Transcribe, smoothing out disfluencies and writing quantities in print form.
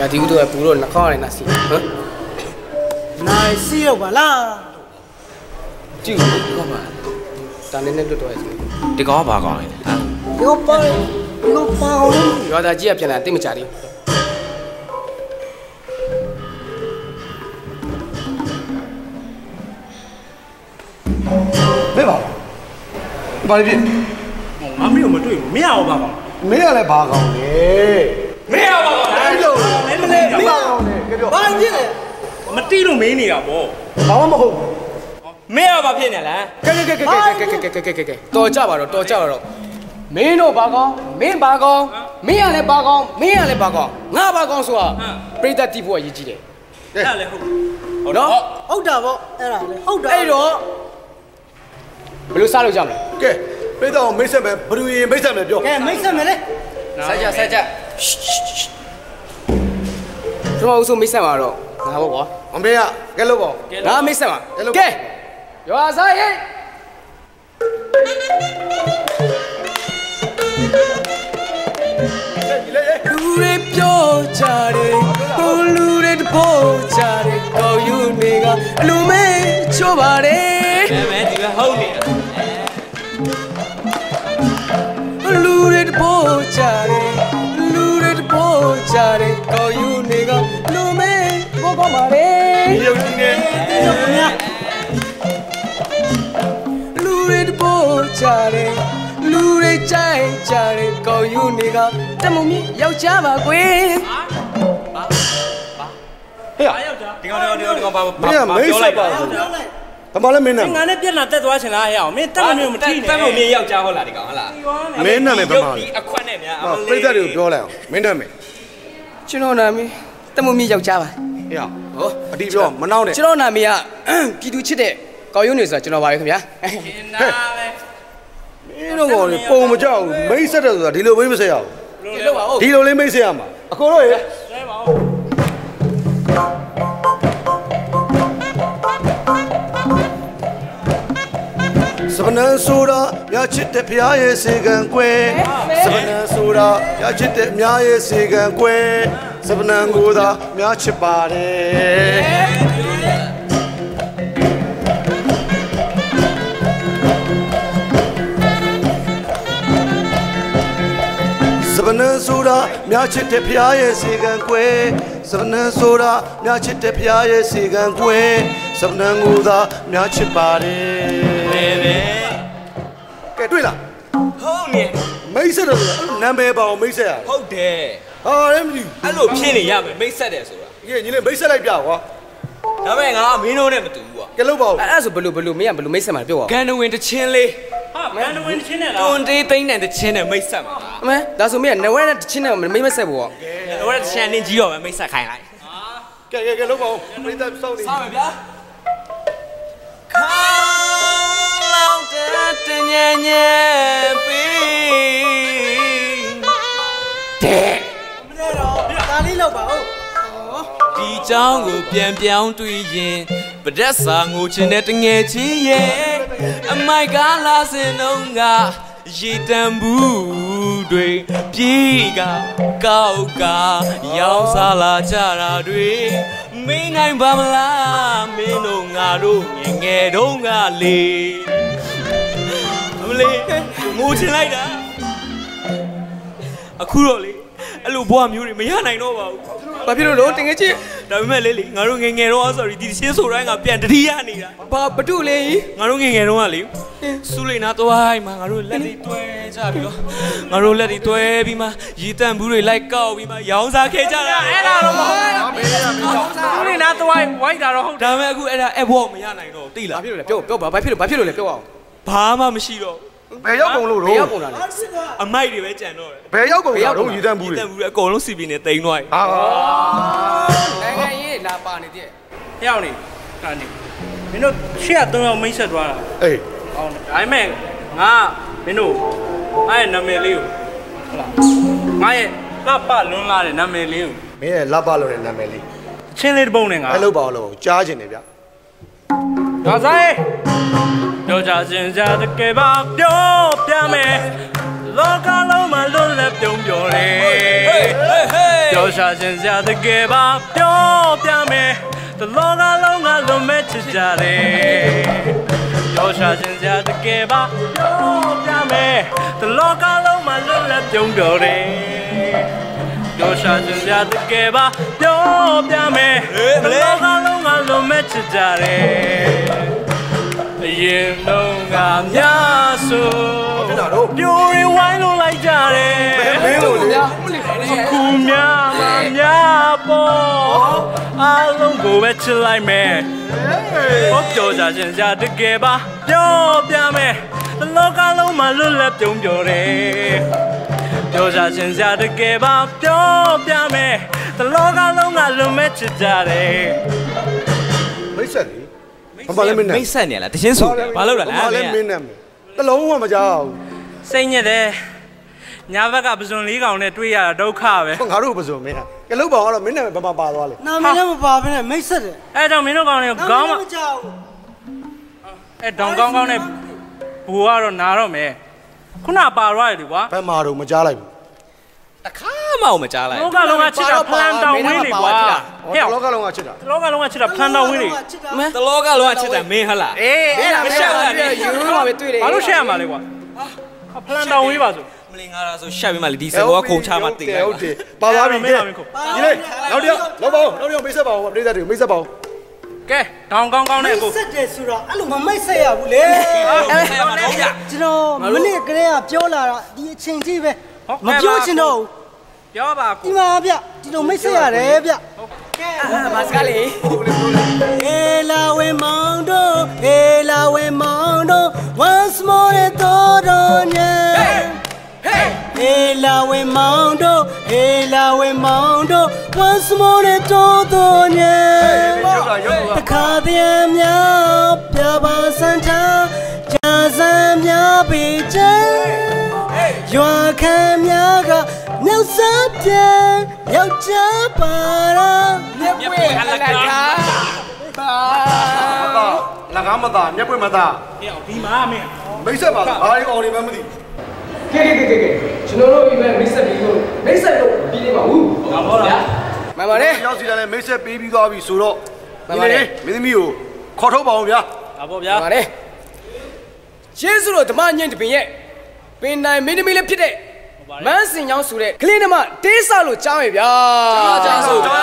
야, 니구도 부러 나가네 나시. 나시요 발라. 지금 이거 봐. 다네네 또 해야지. 이거 봐가. 이거 봐. 이거 봐. 여자 지압 전에 안 짜리. 매봐. 말이 아무리 뭐 또, 미야오 봐봐. 매야래 봐가네. 미야오 봐봐. 아이고, 매매네. 봐가네. 그죠? 말이네. 뭐 뛰로 매니야 뭐. 봐봐 먹어. 매야오 봐 피네라. 깨깨깨깨깨깨깨깨깨깨깨. 또 잡아라, 또 잡아라. 매노 바가, 매 바가, 매야래 바가, 매야래 바가. 나 바가 소아. 프레다 티부가 이지래. အဲ့လေဟုတ်နော်ဟုတ်တာဗောအဲ့ဒါလေဟုတ်တာအဲ့တော့ဘယ်လိုစားလို့ကြမလဲကဲပိတ်တော့မိတ်ဆက်မယ်ဘယ်သူရင်မိတ်ဆက်မယ်ပြောကဲမိတ်ဆက်မယ်လေဆက်ကြကျွန်တော်အုပ်စုမိတ်ဆက်မှာတော့ငါပေါ့ကွာအမေကကဲလို့ပေါ့ငါမိတ်ဆက်မှာကဲရွာစားရေးလူတွေပြောကြတယ်ဟိုလူတွေတပို့ကြတယ်ကောက်ယူနေကအလူမဲချိုးပါတယ်မဲဒီကဟုတ်နေလူတွေတပို့ကြတယ်လူတွေတပို့ကြတယ်ကောက်ယူနေကလူမဲပို့ကောင်းပါတယ်ရုပ်ကြီးနေရုပ်ကြီးလူတွေတပို့ကြတယ်လူတွေကြိုက်ကြတယ်ကောက်ယူနေကတမုံမြယောက်ျားပါကွယ်ဟဲ့ဒီကောင်ပါမင်းကမိတ်ဆက်ပါဆိုဘာမှလည်းမင်းနာငါနဲ့ပြက်လာတက်သွားချင်လားဟဲ့အောင်မင်းတက်မမျိုးမထိနဲ့တက်ဖို့မြေယောက်ျားဟုတ်လားဒီကောင်ဟုတ်လားမင်းနာမည်ဘာမှဒီအခွက်နဲ့များပြိတ္တတွေကိုပြောလိုက်အောင်မင်းနာမည်ကျွန်တော်နာမည်တမုံမြယောက်ျားပါဟဲ့ဟောအတီးပြောမနှောင်းနဲ့ကျွန်တော်နာမည်ကပြည်သူချစ်တဲ့ကောက်ယူနေဆိုတာကျွန်တော်ပါပဲခင်ဗျာနာပဲမင်းတို့ကောင်ပုံမကြောက်ဘူးမိတ်ဆက်တယ်ဆိုတာဒီလိုမိတ်မဆက်ရဘူးဒီလိုပါဦးဒီလိုလေးမိတ်ဆက်ရမှာအကိုတို့ရေဆွဲပါဦးစပနန်ဆိုတာရချစ်တဲ့ဖျားရဲ့စေကံကွယ်စပနန်ဆိုတာရချစ်တဲ့မြားရဲ့စေကံကွယ်စပနန်ကိုသာမြားချစ်ပါတယ်စပနန်ဆိုတာမြားချစ်တဲ့ဖျားရဲ့စေကံကွယ်စပနန်ဆိုတာမြားချစ်တဲ့ဖျားရဲ့စေကံကွယ်စပနန်ကိုသာမြားချစ်ပါတယ်ကဲတွေ့လားဟုတ်နေမိတ်ဆက်တယ်ဆိုတာနာမည်ပါအောင်မိတ်ဆက်ရဟုတ်တယ်ဟာလည်းမသိအဲ့လိုဖြစ်နေရမယ်မိတ်ဆက်တယ်ဆိုတာဘူးညီလေးမိတ်ဆက်လိုက်ပြကွာဒါပေမဲ့ငါမင်းတို့နဲ့မတူဘူးကွာကဲလို့ပါဦးအဲ့ဒါဆိုဘယ်လိုမင်းကဘယ်လိုမိတ်ဆက်မှာပြောပါဦးဂန်နဝင်တချင်းလေးဟာမန်ဒဝင်ချင်းနဲ့လားတွန်တေးသိန်းတဲ့တချင်းနဲ့မိတ်ဆက်မှာအမေဒါဆိုမင်းကနဝဲနဲ့တချင်းနဲ့မိတ်မဆက်ဘူးပေါ့ဟိုကတချင်းနင်းကြီးတော့ပဲမိတ်ဆက်ခိုင်းလိုက်ကဲလို့ပါဦးမိတ်ဆက်စောင့်နေစားမယ်ဗျာခေါင်းလောင်တဲ့ညံ့ညံ့ပြီးတဲ့မလဲတော့ဒါလေးလောက်ပါဦးဒီเจ้าကိုပြန်ပြောင်းတွေ့ရင်ပဒက်စာငိုချင်တဲ့တငယ်ချင်းရဲ့အမိုက်ကားလာစင်တော့ကရေတံဘူးတွေပြေးကကောက်ကရောင်းစားလာကြတာတွေမင်းနိုင်ပါမလားမင်းတို့ငါတို့ငယ်တုန်းကလေအမလေးငိုချင်လိုက်တာအခုတော့လေအဲ့လိုဘွားမျိုးတွေမရနိုင်တော့ပါဘူးဘာဖြစ်လို့တကယ်ချင်းဒါပေမဲ့လေငါတို့ငယ်ငယ်တော့ sorry ဒီရှင်းဆိုတိုင်းကပြန်တတိယနေတာဘာဘတုလေငါတို့ငယ်ငယ်တော့ကလေစူလိန်နာသွားမှငါတို့လက်တွေတွဲကြပြီးတော့ငါတို့လက်တွေတွဲပြီးမှရေတန့်ဘူးတွေလိုက်ကောက်ပြီးမှရောင်းစားခဲ့ကြတာအဲ့ဒါတော့မဟုတ်ဘူးဦးလေးနာသွားဝိုက်တာတော့ဟုတ်ဒါပေမဲ့အခုအဲ့ဒါအဲ့ဘောမရနိုင်တော့တိလားဘာဖြစ်လို့လဲပြောဘာဖြစ်လို့လဲပြောအောင်ဘာမှမရှိတော့ဘယ်ရောက်ကုန်လို့ဘယ်တော့ရောက်ကုန်တာလဲအမိုက်တွေပဲကြံတော့တယ်ဘယ်ရောက်ကုန်တော့ယူတန်းဘူးရေလေတန့်ဘူးတွေအကုန်လုံးစီပီနေတိန်သွားပြီဟာနိုင်ငံရေးလာပါနေတယ်ဟဲ့အောင်နေကန်နေမင်းတို့ရှေ့က3ယောက်မိတ်ဆက်သွားတာအေးဟောင်းဒါပေမဲ့ငါမင်းတို့ငါရဲ့နာမည်လေးကိုဟုတ်လားငါရဲ့လှပလွန်းလာတဲ့နာမည်လေးကိုမင်းရဲ့လက်ပါလို့တဲ့နာမည်လေးချင်းလေးတစ်ပုံနဲ့ငါအဲ့လိုပါလို့ကြားကျင်တယ်ဗျဒါဆိုင်ပြောကြစင်ကြတကယ်ပါပြောပြမယ်လောကလုံးမှာလွတ်လပ်ပြုံးပြောတယ်ပြောရှာရှင်စရာတကယ်ပါပြောပြမယ်တလောကလုံးကလွန်မဲ့ချစ်ကြတယ်ပျော်ရှာရှင်စရာတကယ်ပါပြောပြမယ်တလောကလုံးမှာလွတ်လပ်ပြုံးပြော်တယ်ပျော်ရှာရှင်စရာတကယ်ပါပြောပြမယ်တလောကလုံးကလွန်မဲ့ချစ်ကြတယ်အရင်လုံးကများဆိုပြိုရင်ဝိုင်းလို့လိုက်ကြတယ်မင်းတို့လေခုများမများပေါ်အားလုံးကိုပဲချစ်လိုက်မယ်ဟောပြောကြခြင်းစရာတကယ်ပါပြောပြမယ်လောကလုံးမှာလွတ်လပ်ပြုံးပြော်တယ်ပြောကြခြင်းစရာတကယ်ပါပြောပြမယ်လောကလုံးကလွတ်မဲ့ချစ်ကြတယ်မိတ်ဆက်လေဘာလဲမင်းနဲ့မိတ်ဆက်နေလားတချင်းဆိုဘာလုပ်လာလဲဘာလဲမင်းနဲ့တလုံးမှမကြောက်စိတ်ညစ်တယ်ညာဘက်ကပဇွန်လေးကောင်နဲ့တွေ့ရတာဒုက္ခပဲငါတို့ပဇွန်မင်းကလုတ်ပေါင်ကတော့မင်းနဲ့ဘာမှပါသွားလေနာမည်လည်းမပါဘဲနဲ့မိတ်ဆက်တယ်အဲကြောင့်မင်းတို့ကောင်တွေကခေါင်းမကြောက်အဲဒေါင်ကောင်းကောင်းနဲ့ဘူကတော့နာတော့မယ်ခုနပါသွားတယ်ကွာဘယ်မှာတော့မကြားလိုက်ဘူးတခါမှမကြားလိုက်လောကလုံးကချစ်တာဖလန်တောင်ဝင်းနေကွာဟဲ့လောကလုံးကချစ်တာလောကလုံးကချစ်တာဖလန်တောင်ဝင်းနေတလောကလုံးကချစ်တာမင်းဟလားအေးအဲ့ဒါမရှက်ဘူးယူမှာပဲတွေ့တယ်ဘာလို့ရှက်ရမှာလဲကွာဖလန်တောင်ဝင်းပါဆိုမလင်ငါဆိုရှက်ပြီးမှလေဒီစဘောခုံချမှတင်လိုက်ဟုတ်တယ်ပါသွားပြီဒီလေနောက်တယောက်လောက်ပါနောက်တယောက်မိတ်ဆက်ပါဦးမိတ်ဆက်တွေမိတ်ဆက်ပါဦးကဲတောင်ကောင်းကောင်းနဲ့ကိုဆက်တယ်ဆိုတော့အဲ့လိုမမိတ်ဆက်ရဘူးလေကျွန်တော်မနေ့ကလေးကပြောလာတာဒီအချိန်ကြီးပဲမပြောချင်တော့ဘူးပြောပါကိုဒီမှာဗျဒီလိုမိတ်ဆက်ရတယ်ဗျကဲမစကားလေးဟေးလာဝဲမောင်တို့ဟေးလာဝဲမောင်တို့ once more တော်ညဟေးလာဝဲမောင်တို့ဟေးလာဝဲမောင်တို့ once more တော်ညတခါတည်းများပြပါစံထားကြာစံများပေချဲရွာခံများကမြောက်စားပြန်ယောက်ျားပါလားမြက်ပွေအလကားပါလကားမသားမြက်ပွေမသားဟဲ့ဒီမှာမင်းမိတ်ဆက်ပါလားဘာလို့အောင်နေမှမသိကဲကျွန်တော်တို့ဒီမဲ့မိတ်ဆက်ပြီးလို့မိတ်ဆက်လို့ပြီးနေပါဘူးဟုတ်လားမှန်ပါတယ်ရောက်စီတယ်လည်းမိတ်ဆက်ပေးပြီးသွားပြီဆိုတော့မှန်ပါတယ်မင်းသမီးကိုခေါ်ထုတ်ပါအောင်ဗျာဟုတ်ပါဗျာမှန်ပါတယ်ယေရှုတော်ဓမ္မညင်တပင်ရဲ့ပင်တိုင်မင်းသမီးလည်းဖြစ်တဲ့မန်းစင်ချောင်းဆိုတဲ့ကလေးနမတေးဆလို့ကြားမယ်ဗျာကြား